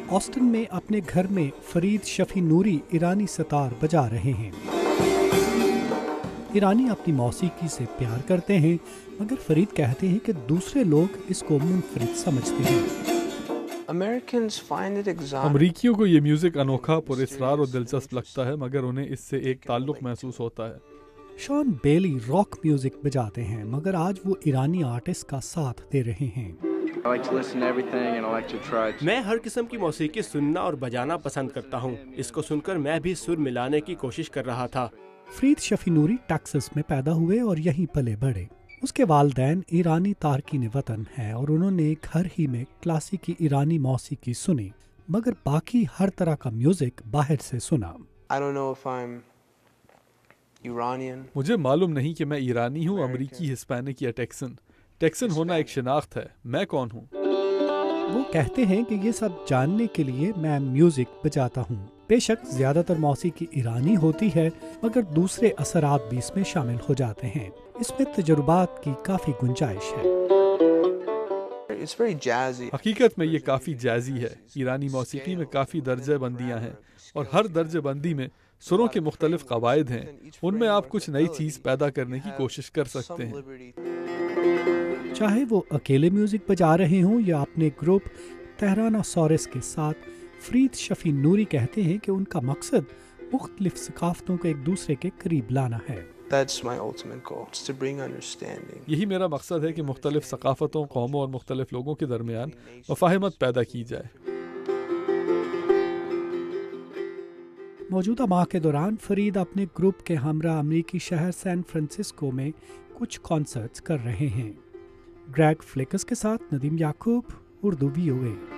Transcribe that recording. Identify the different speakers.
Speaker 1: Aston میں اپنے گھر میں فرید شفینوری ایرانی ستار بجا رہے ہیں۔ ایرانی اپنی موسیقی سے پیار کرتے ہیں، مگر فرید کہتے ہیں کہ دوسرے لوگ اس کو منفرد سمجھتے ہیں۔
Speaker 2: امریکیوں کو یہ میوزک انوکھا، پر اسرار اور دلچسپ لگتا ہے، مگر انہیں اس سے ایک تعلق محسوس ہوتا ہے۔
Speaker 1: شان بیلی راک میوزک بجاتے ہیں، مگر آج وہ ایرانی آرٹسٹ کا ساتھ دے رہے ہیں۔
Speaker 3: میں ہر قسم کی موسیقی سننا اور بجانا پسند کرتا ہوں۔ اس کو سن کر میں بھی سر ملانے کی کوشش کر رہا تھا۔
Speaker 1: فرید شفینوری ٹیکساس میں پیدا ہوئے اور یہیں پلے بڑھے۔ اس کے والدین ایرانی تارکین وطن ہیں اور انہوں نے گھر ہی میں کلاسیکی ایرانی موسیقی سنی، مگر باقی ہر طرح کا میوزک باہر سے سنا۔
Speaker 2: مجھے معلوم نہیں کہ میں ایرانی ہوں، امریکی، ہسپینک یا ٹیکسن۔ ٹیکسن ہونا ایک شناخت ہے، میں کون ہوں؟
Speaker 1: وہ کہتے ہیں کہ یہ سب جاننے کے لیے میں میوزک بجاتا ہوں۔ بے شک زیادہ تر موسیقی ایرانی ہوتی ہے، مگر دوسرے اثرات بھی اس میں شامل ہو جاتے ہیں۔ اس میں تجربات کی کافی گنجائش ہے۔
Speaker 2: حقیقت میں یہ کافی جازی ہے۔ ایرانی موسیقی میں کافی درجہ بندیاں ہیں، اور ہر درجہ بندی میں سروں کے مختلف قواعد ہیں۔ ان میں آپ کچھ نئی چیز پیدا کرنے کی کوشش کر سکتے ہیں۔
Speaker 1: چاہے وہ اکیلے میوزک بجا رہے ہوں یا اپنے گروپ تہرانہ سورس کے ساتھ، فرید شفینوری کہتے ہیں کہ ان کا مقصد مختلف ثقافتوں کو ایک دوسرے کے قریب لانا ہے۔
Speaker 2: یہی میرا مقصد ہے کہ مختلف ثقافتوں، قوموں اور مختلف لوگوں کے درمیان مفاہمت پیدا کی جائے۔
Speaker 1: موجودہ ماہ کے دوران فرید اپنے گروپ کے ہمراہ امریکی شہر سین فرانسسکو میں کچھ کانسرٹس کر رہے ہیں۔ گریگ فلیکس کے ساتھ ندیم یعقوب، اردو VOA۔